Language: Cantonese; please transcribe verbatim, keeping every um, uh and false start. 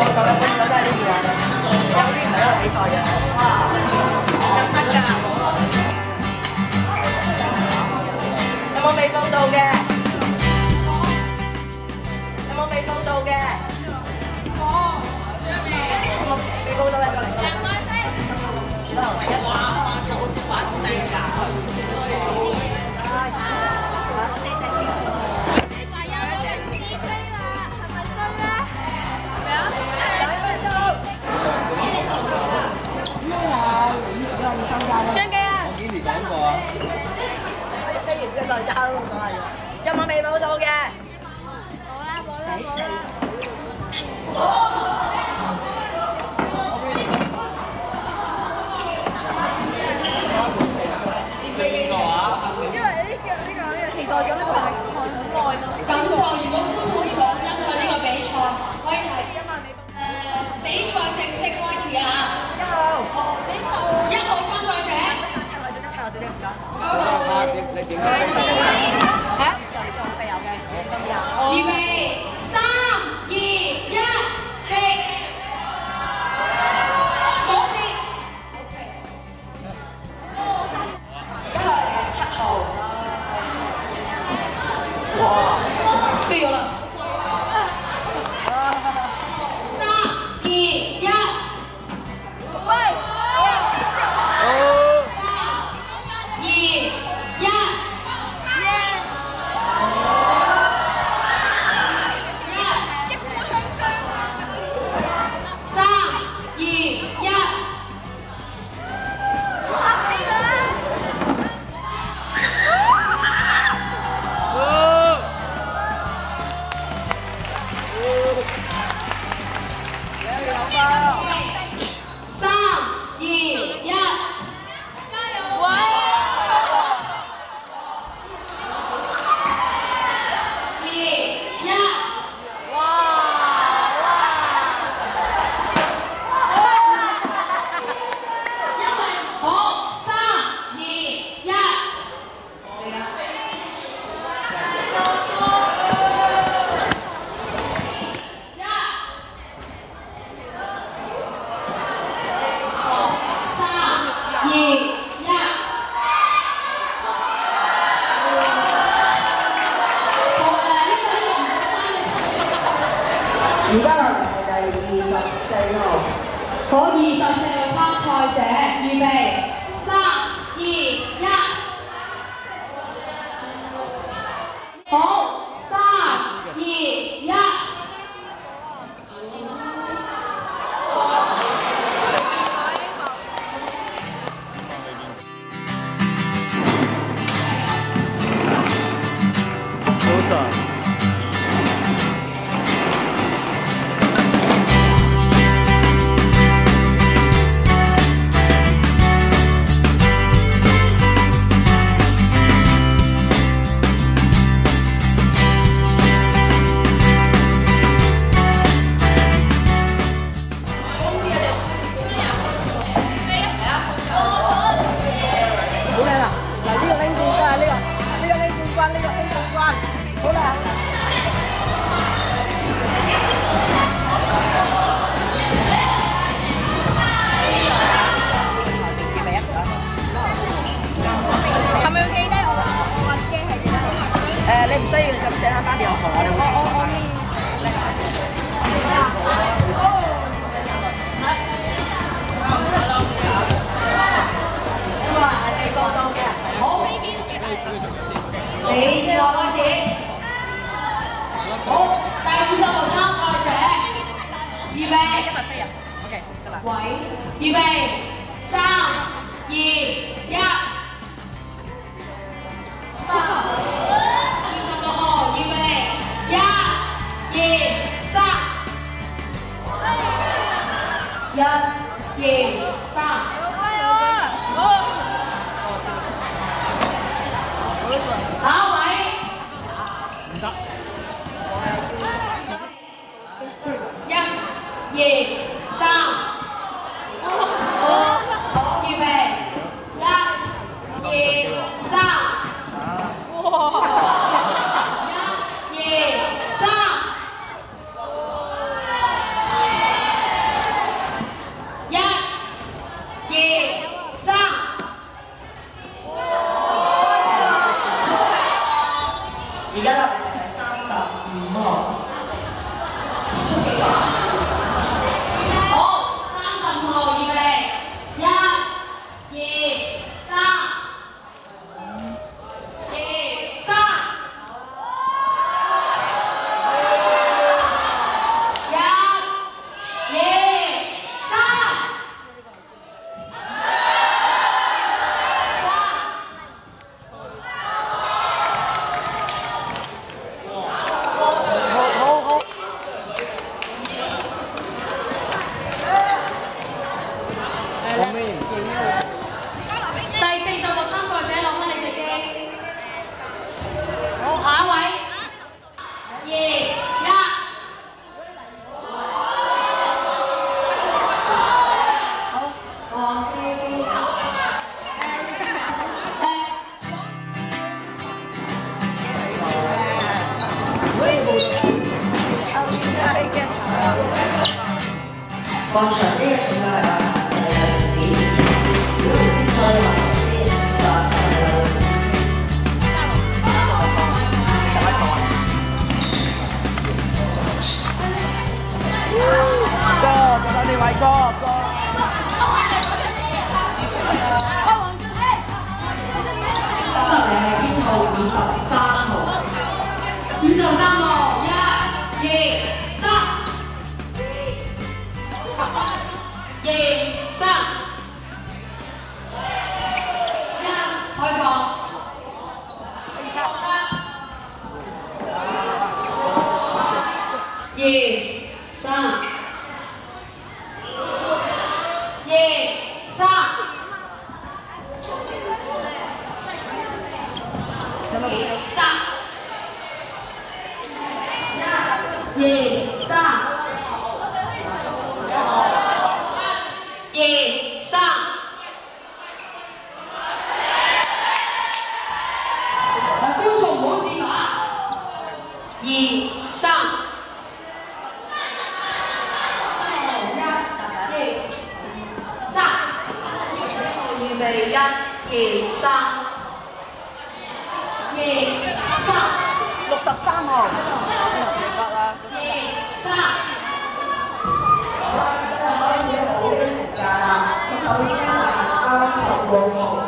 覺得本身真係呢啲啊，有啲唔係一個比賽嘅。得唔得㗎？有冇未報道嘅？有冇未報道嘅？哦，有冇未報道嘅過嚟？兩蚊啫。哇！九反正㗎。張機啊！我幾時講過啊？飛完之後再交都冇所謂嘅。有冇未報到嘅？冇啦冇啦冇啦。因為呢個呢個呢個期待咗呢個係好耐咯。咁就如果觀眾想欣賞呢個比賽，可以睇誒比賽正式開始啊！一號，一號參賽者。小姐唔該。啊，你你點啊？嚇？仲未有嘅。預備，三、二、一，起。冇事。一號係七號。哇！飛咗啦！三、二、一。喂！而家落嚟係第二十四號，好，二十四號參賽者，預備，三、二、一，好，三、二、一。好爽。誒，你唔需要咁寫翻翻俾我同我哋會清楚翻嘅。咁啊，係未報到嘅。好，比賽開始。好，第五十號參賽者，預備。今日飛人 ，OK， 得啦。喂，預備，三、二、一。一、二、三，好，下一位，唔得，一、二、三，好，好，預備，一、二、三，哇！一、二、三。 放上呢個咁嘅誒紙，如果唔再話啲就誒十一個。哥，我睇你位哥哥。今日你係編號五十三號。五十三號，一、二、三。二、三。一，開放。二、三。二、三。三。二、三。二、三。觀眾唔好自把。二、三。預備一、二、三。二、三。六十三號。記得啦。二、三。首先係三十六號。